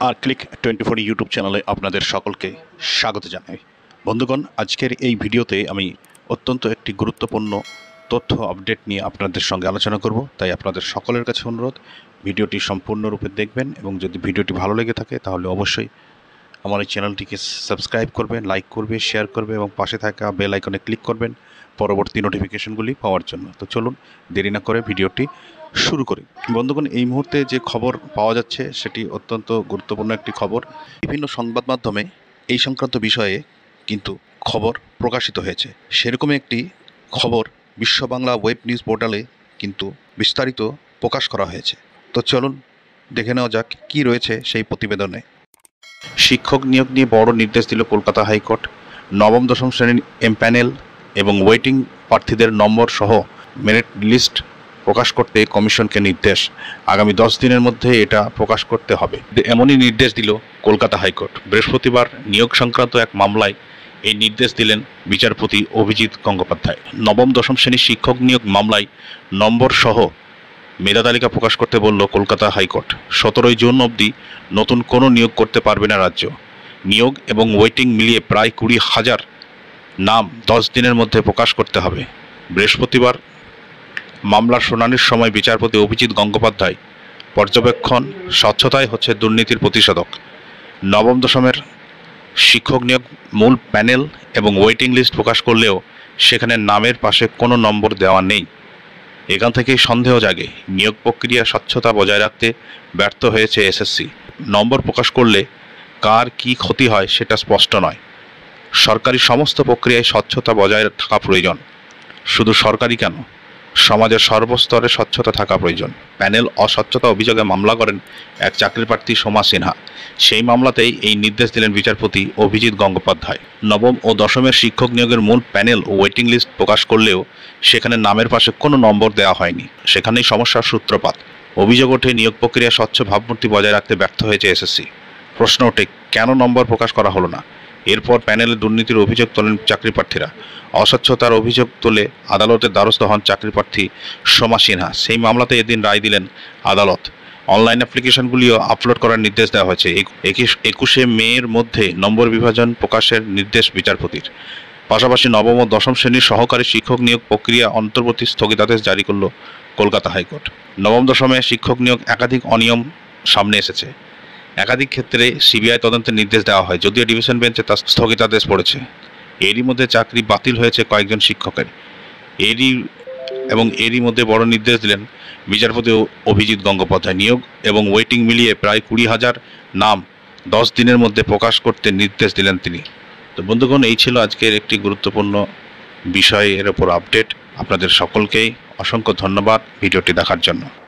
আর click 24 YouTube চ্যানেলে আপনাদের সকলকে স্বাগত জানাই। বন্ধুগণ, আজকের এই ভিডিওতে আমি অত্যন্ত একটি গুরুত্বপূর্ণ তথ্য আপডেট নিয়ে আপনাদের সঙ্গে আলোচনা করব। তাই আপনাদের সকলের কাছে অনুরোধ, ভিডিওটি সম্পূর্ণরূপে দেখবেন এবং যদি ভিডিওটি ভালো লেগে থাকে তাহলে অবশ্যই আমার এই চ্যানেলটিকে সাবস্ক্রাইব করবেন, লাইক করবে, শেয়ার করবে এবং পাশে থাকা বেল আইকনে ক্লিক করবেন পরবর্তী নোটিফিকেশনগুলি পাওয়ার জন্য। তো চলুন দেরি না করে ভিডিওটি শুরু করি। বন্ধুগণ, এই মুহূর্তে যে খবর পাওয়া যাচ্ছে সেটি অত্যন্ত গুরুত্বপূর্ণ একটি খবর। বিভিন্ন সংবাদ মাধ্যমে এই সংক্রান্ত বিষয়ে কিন্তু খবর প্রকাশিত হয়েছে। সেরকমই একটি খবর বিশ্ব বাংলা ওয়েব নিউজ পোর্টালে কিন্তু বিস্তারিত প্রকাশ করা হয়েছে। তো চলুন দেখে নেওয়া যাক কী রয়েছে সেই প্রতিবেদনে। শিক্ষক নিয়োগ নিয়ে বড় নির্দেশ দিল কলকাতা হাইকোর্ট। নবম দশম শ্রেণীর এমপ্যানেল এবং ওয়েটিং প্রার্থীদের নম্বর সহ মেরিট লিস্ট প্রকাশ করতে কমিশনকে নির্দেশ। আগামী 10 দিনের মধ্যে এটা প্রকাশ করতে হবে, এমনই নির্দেশ দিল কলকাতা হাইকোর্ট। বৃহস্পতিবার নিয়োগ সংক্রান্ত এক মামলায় এই নির্দেশ দিলেন বিচারপতি অভিজিৎ গঙ্গোপাধ্যায়। নবম দশম শ্রেণীর শিক্ষক নিয়োগ মামলায় নম্বর সহ মেধা তালিকা প্রকাশ করতে বলল কলকাতা হাইকোর্ট। 17 জুন অবধি নতুন কোনো নিয়োগ করতে পারবে না রাজ্য। নিয়োগ এবং ওয়েটিং মিলিয়ে প্রায় 20,000 নাম 10 দিনের মধ্যে প্রকাশ করতে হবে। বৃহস্পতিবার মামলার শুনানির সময় বিচারপতি অভিজিৎ গঙ্গোপাধ্যায় পর্যবেক্ষণ, স্বচ্ছতাই হচ্ছে দুর্নীতির প্রতিষেধক। নবম দশমের শিক্ষক নিয়োগ মূল প্যানেল এবং ওয়েটিং লিস্ট প্রকাশ করলেও সেখানে নামের পাশে কোনো নম্বর দেওয়া নেই। এখান থেকেই সন্দেহ জাগে, নিয়োগ প্রক্রিয়া স্বচ্ছতা বজায় রাখতে ব্যর্থ হয়েছে এসএসসি। নম্বর প্রকাশ করলে কার কী ক্ষতি হয় সেটা স্পষ্ট নয়। সরকারি সমস্ত প্রক্রিয়ায় স্বচ্ছতা বজায় থাকা প্রয়োজন। শুধু সরকারি কেন, সমাজের সর্বস্তরে স্বচ্ছতা থাকা প্রয়োজন। প্যানেল অস্বচ্ছতা অভিযোগে মামলা করেন এক চাকরি প্রার্থী সোমা সিনহা। সেই মামলাতেই এই নির্দেশ দিলেন বিচারপতি অভিজিৎ গঙ্গোপাধ্যায়। নবম ও দশমের শিক্ষক নিয়োগের মূল প্যানেল ও ওয়েটিং লিস্ট প্রকাশ করলেও সেখানে নামের পাশে কোনো নম্বর দেওয়া হয়নি। সেখানেই সমস্যার সূত্রপাত। অভিযোগ ওঠে নিয়োগ প্রক্রিয়া স্বচ্ছ ভাবমূর্তি বজায় রাখতে ব্যর্থ হয়েছে এসএসসি। প্রশ্ন ওঠে, কেন নম্বর প্রকাশ করা হলো না? এরপর প্যানেলে দুর্নীতির অভিযোগ তোলেন চাকরি প্রার্থীরা। অস্বচ্ছতার অভিযোগ তুলে আদালতের দ্বারস্থ হন চাকরি প্রার্থী সোমা সিনহা। সেই মামলাতে এদিন রায় দিলেন আদালত। অনলাইন অ্যাপ্লিকেশনগুলিও আপলোড করার নির্দেশ দেওয়া হয়েছে। 21শে মের মধ্যে নম্বর বিভাজন প্রকাশের নির্দেশ বিচারপতির। পাশাপাশি নবম ও দশম শ্রেণীর সহকারী শিক্ষক নিয়োগ প্রক্রিয়া অন্তর্বর্তী স্থগিতাদেশ জারি করল কলকাতা হাইকোর্ট। নবম দশমে শিক্ষক নিয়োগ একাধিক অনিয়ম সামনে এসেছে। একাধিক ক্ষেত্রে সিবিআই তদন্তের নির্দেশ দেওয়া হয়, যদিও ডিভিশন বেঞ্চে তার স্থগিতাদেশ পড়েছে। এরই মধ্যে চাকরি বাতিল হয়েছে কয়েকজন শিক্ষকের। এরই মধ্যে বড় নির্দেশ দিলেন বিচারপতি অভিজিৎ গঙ্গোপাধ্যায়। নিয়োগ এবং ওয়েটিং মিলিয়ে প্রায় 20,000 নাম 10 দিনের মধ্যে প্রকাশ করতে নির্দেশ দিলেন তিনি। তো বন্ধুগণ, এই ছিল আজকের একটি গুরুত্বপূর্ণ বিষয়ের ওপর আপডেট। আপনাদের সকলকেই অসংখ্য ধন্যবাদ ভিডিওটি দেখার জন্য।